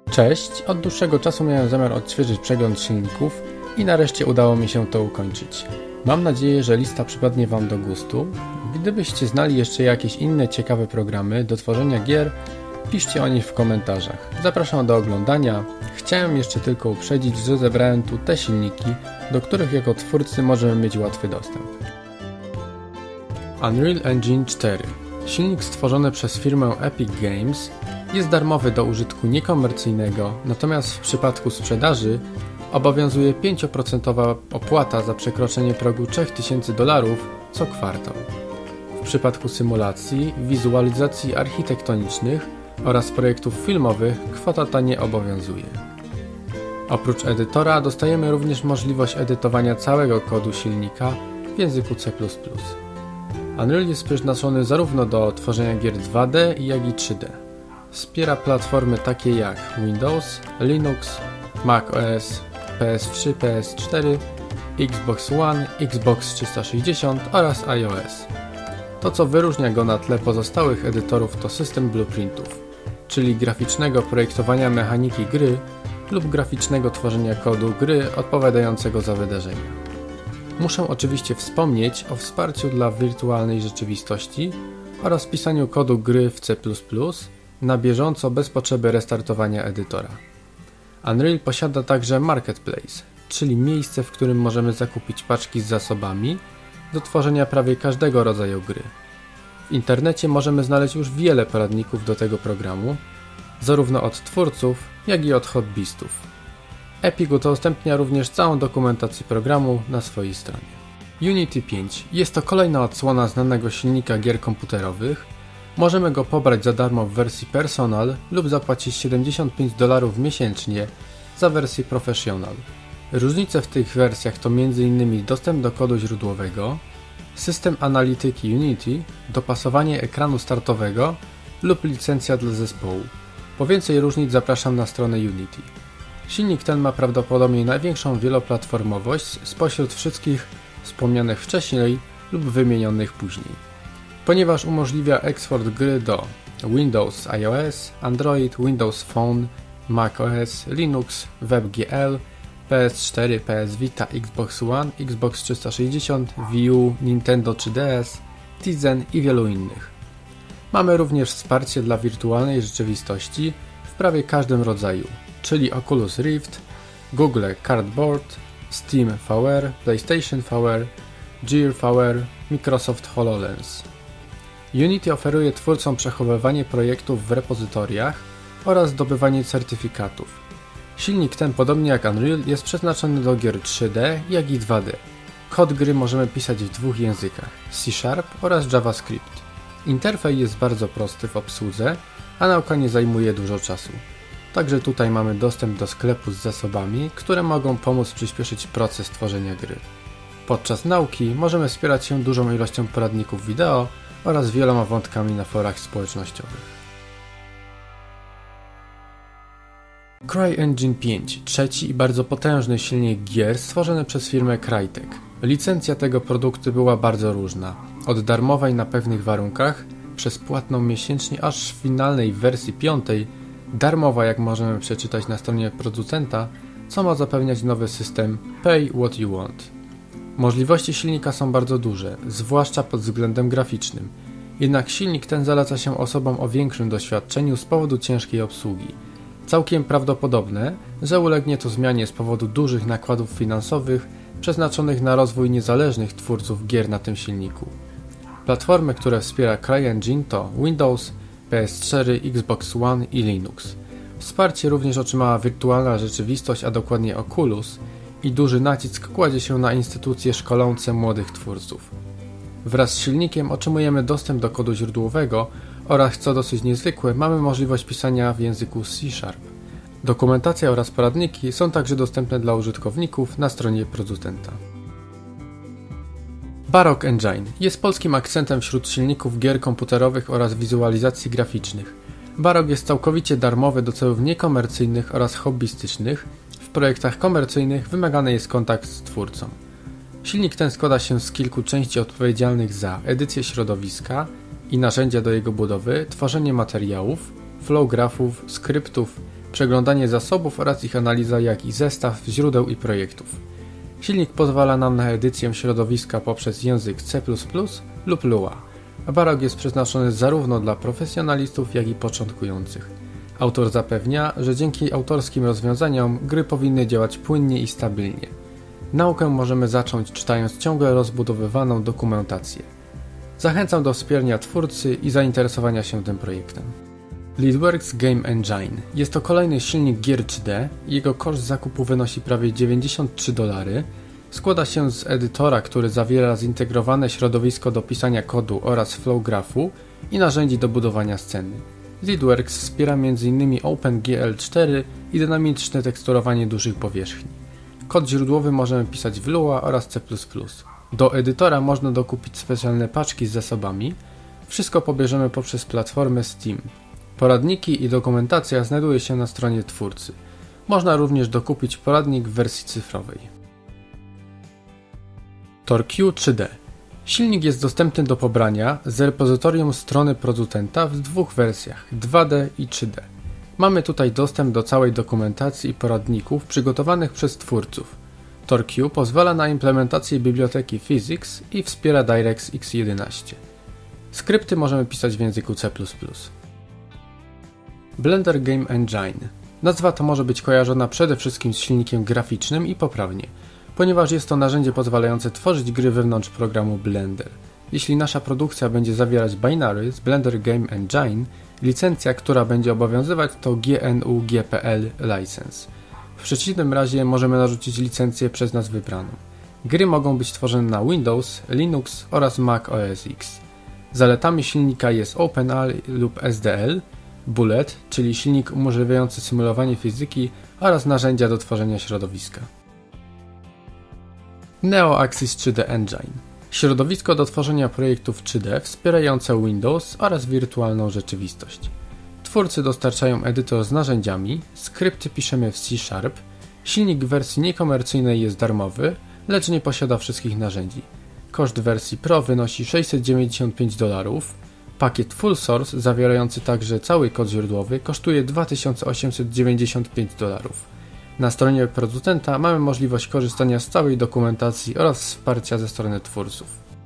Cześć, od dłuższego czasu miałem zamiar odświeżyć przegląd silników i nareszcie udało mi się to ukończyć. Mam nadzieję, że lista przypadnie Wam do gustu. Gdybyście znali jeszcze jakieś inne ciekawe programy do tworzenia gier, piszcie o nich w komentarzach. Zapraszam do oglądania. Chciałem jeszcze tylko uprzedzić, że zebrałem tu te silniki, do których jako twórcy możemy mieć łatwy dostęp. Unreal Engine 4. Silnik stworzony przez firmę Epic Games jest darmowy do użytku niekomercyjnego, natomiast w przypadku sprzedaży obowiązuje 5% opłata za przekroczenie progu $3000 co kwartał. W przypadku symulacji, wizualizacji architektonicznych oraz projektów filmowych kwota ta nie obowiązuje. Oprócz edytora dostajemy również możliwość edytowania całego kodu silnika w języku C++. Unreal jest przeznaczony zarówno do tworzenia gier 2D, jak i 3D. Wspiera platformy takie jak Windows, Linux, macOS, PS3, PS4, Xbox One, Xbox 360 oraz iOS. To, co wyróżnia go na tle pozostałych edytorów, to system blueprintów, czyli graficznego projektowania mechaniki gry lub graficznego tworzenia kodu gry odpowiadającego za wydarzenia. Muszę oczywiście wspomnieć o wsparciu dla wirtualnej rzeczywistości oraz pisaniu kodu gry w C++ na bieżąco bez potrzeby restartowania edytora. Unreal posiada także Marketplace, czyli miejsce, w którym możemy zakupić paczki z zasobami do tworzenia prawie każdego rodzaju gry. W internecie możemy znaleźć już wiele poradników do tego programu, zarówno od twórców, jak i od hobbystów. Epic udostępnia również całą dokumentację programu na swojej stronie. Unity 5 jest to kolejna odsłona znanego silnika gier komputerowych. Możemy go pobrać za darmo w wersji Personal lub zapłacić $75 miesięcznie za wersję Professional. Różnice w tych wersjach to m.in. dostęp do kodu źródłowego, system analityki Unity, dopasowanie ekranu startowego lub licencja dla zespołu. Po więcej różnic zapraszam na stronę Unity. Silnik ten ma prawdopodobnie największą wieloplatformowość spośród wszystkich wspomnianych wcześniej lub wymienionych później, ponieważ umożliwia eksport gry do Windows, iOS, Android, Windows Phone, macOS, Linux, WebGL, PS4, PS Vita, Xbox One, Xbox 360, Wii U, Nintendo 3DS, Tizen i wielu innych. Mamy również wsparcie dla wirtualnej rzeczywistości w prawie każdym rodzaju, czyli Oculus Rift, Google Cardboard, Steam VR, PlayStation VR, Gear VR, Microsoft HoloLens. Unity oferuje twórcom przechowywanie projektów w repozytoriach oraz zdobywanie certyfikatów. Silnik ten, podobnie jak Unreal, jest przeznaczony do gier 3D, jak i 2D. Kod gry możemy pisać w dwóch językach, C# oraz JavaScript. Interfejs jest bardzo prosty w obsłudze, a nauka nie zajmuje dużo czasu. Także tutaj mamy dostęp do sklepu z zasobami, które mogą pomóc przyspieszyć proces tworzenia gry. Podczas nauki możemy wspierać się dużą ilością poradników wideo oraz wieloma wątkami na forach społecznościowych. CryEngine 5, trzeci i bardzo potężny silnik gier stworzony przez firmę Crytek. Licencja tego produktu była bardzo różna, od darmowej na pewnych warunkach, przez płatną miesięcznie, aż w finalnej wersji 5, darmowa, jak możemy przeczytać na stronie producenta, co ma zapewniać nowy system Pay What You Want. Możliwości silnika są bardzo duże, zwłaszcza pod względem graficznym. Jednak silnik ten zaleca się osobom o większym doświadczeniu z powodu ciężkiej obsługi. Całkiem prawdopodobne, że ulegnie to zmianie z powodu dużych nakładów finansowych przeznaczonych na rozwój niezależnych twórców gier na tym silniku. Platformy, które wspiera CryEngine to Windows, PS4, Xbox One i Linux. Wsparcie również otrzymała wirtualna rzeczywistość, a dokładnie Oculus, i duży nacisk kładzie się na instytucje szkolące młodych twórców. Wraz z silnikiem otrzymujemy dostęp do kodu źródłowego oraz, co dosyć niezwykłe, mamy możliwość pisania w języku C#. Dokumentacja oraz poradniki są także dostępne dla użytkowników na stronie producenta. Baroque Engine jest polskim akcentem wśród silników gier komputerowych oraz wizualizacji graficznych. Baroque jest całkowicie darmowy do celów niekomercyjnych oraz hobbystycznych. W projektach komercyjnych wymagany jest kontakt z twórcą. Silnik ten składa się z kilku części odpowiedzialnych za edycję środowiska i narzędzia do jego budowy, tworzenie materiałów, flow grafów, skryptów, przeglądanie zasobów oraz ich analiza, jak i zestaw źródeł i projektów. Silnik pozwala nam na edycję środowiska poprzez język C++ lub Lua, a Barok jest przeznaczony zarówno dla profesjonalistów, jak i początkujących. Autor zapewnia, że dzięki autorskim rozwiązaniom gry powinny działać płynnie i stabilnie. Naukę możemy zacząć czytając ciągle rozbudowywaną dokumentację. Zachęcam do wspierania twórcy i zainteresowania się tym projektem. Leadworks Game Engine. Jest to kolejny silnik gier 3D, jego koszt zakupu wynosi prawie $93. Składa się z edytora, który zawiera zintegrowane środowisko do pisania kodu oraz flow grafu i narzędzi do budowania sceny. Leadworks wspiera m.in. OpenGL4 i dynamiczne teksturowanie dużych powierzchni. Kod źródłowy możemy pisać w Lua oraz C++. Do edytora można dokupić specjalne paczki z zasobami. Wszystko pobierzemy poprzez platformę Steam. Poradniki i dokumentacja znajduje się na stronie twórcy. Można również dokupić poradnik w wersji cyfrowej. TorQ 3D. Silnik jest dostępny do pobrania z repozytorium strony producenta w dwóch wersjach 2D i 3D. Mamy tutaj dostęp do całej dokumentacji i poradników przygotowanych przez twórców. TorQ pozwala na implementację biblioteki Physics i wspiera DirectX 11. Skrypty możemy pisać w języku C++. Blender Game Engine. Nazwa ta może być kojarzona przede wszystkim z silnikiem graficznym i poprawnie, ponieważ jest to narzędzie pozwalające tworzyć gry wewnątrz programu Blender. Jeśli nasza produkcja będzie zawierać binary z Blender Game Engine, licencja, która będzie obowiązywać, to GNU-GPL License. W przeciwnym razie możemy narzucić licencję przez nas wybraną. Gry mogą być tworzone na Windows, Linux oraz Mac OS X. Zaletami silnika jest OpenAL lub SDL, Bullet, czyli silnik umożliwiający symulowanie fizyki oraz narzędzia do tworzenia środowiska. NeoAxis 3D Engine. Środowisko do tworzenia projektów 3D wspierające Windows oraz wirtualną rzeczywistość. Twórcy dostarczają edytor z narzędziami, skrypty piszemy w C#, silnik w wersji niekomercyjnej jest darmowy, lecz nie posiada wszystkich narzędzi. Koszt wersji Pro wynosi $695, pakiet Full Source zawierający także cały kod źródłowy kosztuje $2895. Na stronie producenta mamy możliwość korzystania z całej dokumentacji oraz wsparcia ze strony twórców.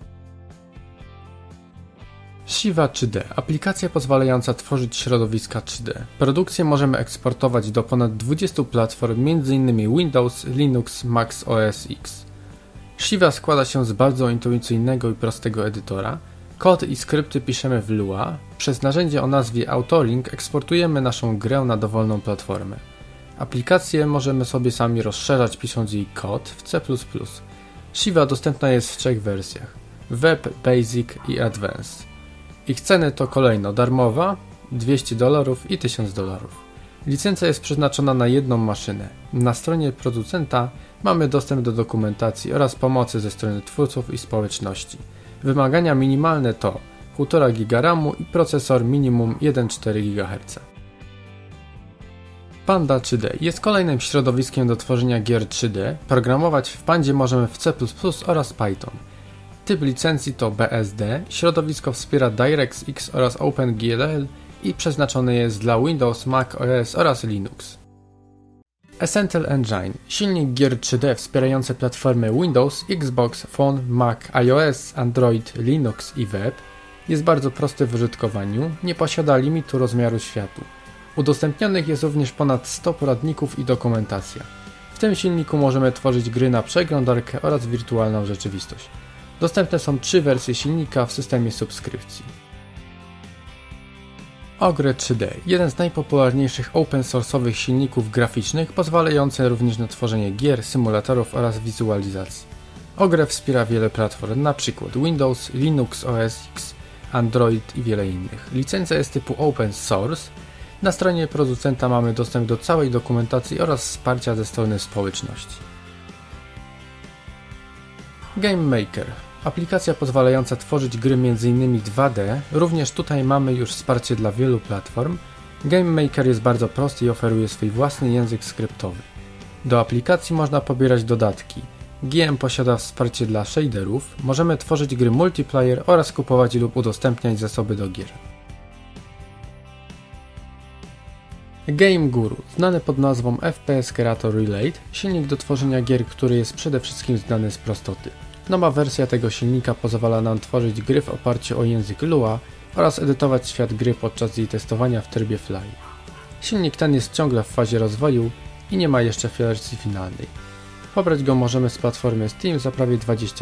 Shiva 3D. Aplikacja pozwalająca tworzyć środowiska 3D. Produkcję możemy eksportować do ponad 20 platform, m.in. Windows, Linux, Mac OS X. Shiva składa się z bardzo intuicyjnego i prostego edytora. Kod i skrypty piszemy w Lua. Przez narzędzie o nazwie Authoring eksportujemy naszą grę na dowolną platformę. Aplikację możemy sobie sami rozszerzać, pisząc jej kod w C++. Shiva dostępna jest w 3 wersjach: Web, Basic i Advanced. Ich ceny to kolejno darmowa, $200 i $1000. Licencja jest przeznaczona na jedną maszynę. Na stronie producenta mamy dostęp do dokumentacji oraz pomocy ze strony twórców i społeczności. Wymagania minimalne to 1,5 GB RAM i procesor minimum 1,4 GHz. Panda 3D jest kolejnym środowiskiem do tworzenia gier 3D. Programować w Pandzie możemy w C++ oraz Python. Typ licencji to BSD, środowisko wspiera DirectX oraz OpenGL i przeznaczone jest dla Windows, Mac OS oraz Linux. Essential Engine, silnik gier 3D wspierający platformy Windows, Xbox, Phone, Mac, iOS, Android, Linux i Web. Jest bardzo prosty w użytkowaniu, nie posiada limitu rozmiaru światu. Udostępnionych jest również ponad 100 poradników i dokumentacja. W tym silniku możemy tworzyć gry na przeglądarkę oraz wirtualną rzeczywistość. Dostępne są 3 wersje silnika w systemie subskrypcji. Ogre 3D, jeden z najpopularniejszych open source'owych silników graficznych, pozwalający również na tworzenie gier, symulatorów oraz wizualizacji. Ogre wspiera wiele platform, np. Windows, Linux OS X, Android i wiele innych. Licencja jest typu open source. Na stronie producenta mamy dostęp do całej dokumentacji oraz wsparcia ze strony społeczności. Game Maker. Aplikacja pozwalająca tworzyć gry m.in. 2D, również tutaj mamy już wsparcie dla wielu platform. Game Maker jest bardzo prosty i oferuje swój własny język skryptowy. Do aplikacji można pobierać dodatki. GM posiada wsparcie dla shaderów, możemy tworzyć gry multiplayer oraz kupować lub udostępniać zasoby do gier. Game Guru, znany pod nazwą FPS Creator Relate, silnik do tworzenia gier, który jest przede wszystkim znany z prostoty. Nowa wersja tego silnika pozwala nam tworzyć gry w oparciu o język Lua oraz edytować świat gry podczas jej testowania w trybie Fly. Silnik ten jest ciągle w fazie rozwoju i nie ma jeszcze wersji finalnej. Pobrać go możemy z platformy Steam za prawie $20.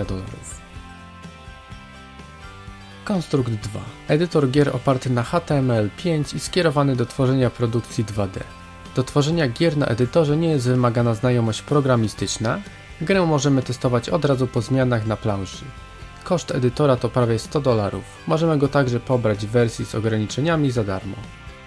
Construct 2. Edytor gier oparty na HTML5 i skierowany do tworzenia produkcji 2D. Do tworzenia gier na edytorze nie jest wymagana znajomość programistyczna, grę możemy testować od razu po zmianach na planszy. Koszt edytora to prawie $100, możemy go także pobrać w wersji z ograniczeniami za darmo.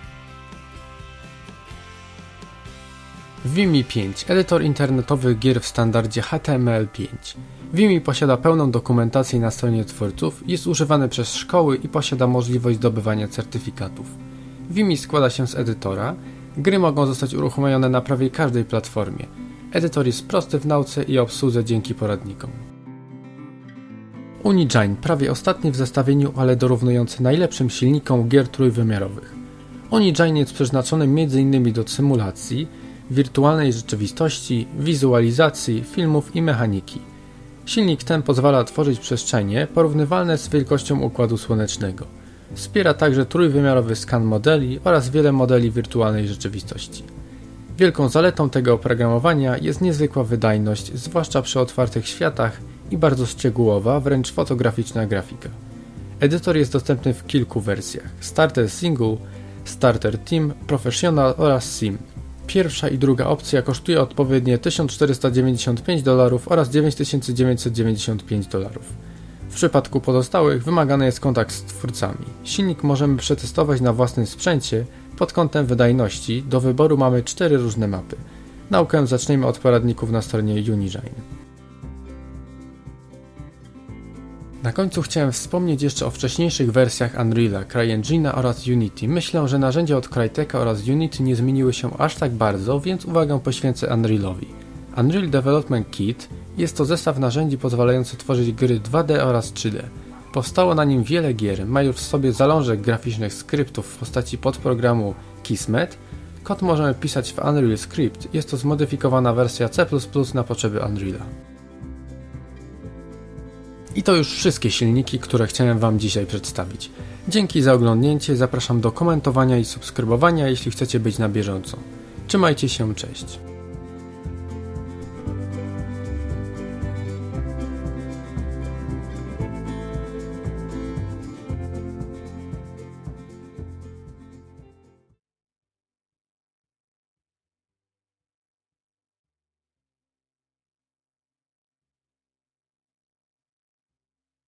Vimy 5. Edytor internetowych gier w standardzie HTML5. Vimy posiada pełną dokumentację na stronie twórców, jest używany przez szkoły i posiada możliwość zdobywania certyfikatów. Vimy składa się z edytora, gry mogą zostać uruchomione na prawie każdej platformie. Edytor jest prosty w nauce i obsłudze dzięki poradnikom. Unigine, prawie ostatni w zestawieniu, ale dorównujący najlepszym silnikom gier trójwymiarowych. Unigine jest przeznaczony m.in. do symulacji, wirtualnej rzeczywistości, wizualizacji, filmów i mechaniki. Silnik ten pozwala tworzyć przestrzenie porównywalne z wielkością Układu Słonecznego. Wspiera także trójwymiarowy skan modeli oraz wiele modeli wirtualnej rzeczywistości. Wielką zaletą tego oprogramowania jest niezwykła wydajność, zwłaszcza przy otwartych światach i bardzo szczegółowa, wręcz fotograficzna grafika. Edytor jest dostępny w kilku wersjach: Starter Single, Starter Team, Professional oraz Sim. Pierwsza i druga opcja kosztuje odpowiednio $1495 oraz $9995. W przypadku pozostałych wymagany jest kontakt z twórcami. Silnik możemy przetestować na własnym sprzęcie. Pod kątem wydajności do wyboru mamy 4 różne mapy. Naukę zaczniemy od poradników na stronie Unigine. Na końcu chciałem wspomnieć jeszcze o wcześniejszych wersjach Unreal'a, CryEngine'a oraz Unity. Myślę, że narzędzia od Crytek'a oraz Unity nie zmieniły się aż tak bardzo, więc uwagę poświęcę Unreal'owi. Unreal Development Kit jest to zestaw narzędzi pozwalający tworzyć gry 2D oraz 3D. Powstało na nim wiele gier, ma już w sobie zalążek graficznych skryptów w postaci podprogramu Kismet. Kod możemy pisać w Unreal Script, jest to zmodyfikowana wersja C++ na potrzeby Unreal'a. I to już wszystkie silniki, które chciałem Wam dzisiaj przedstawić. Dzięki za oglądnięcie, zapraszam do komentowania i subskrybowania, jeśli chcecie być na bieżąco. Trzymajcie się, cześć.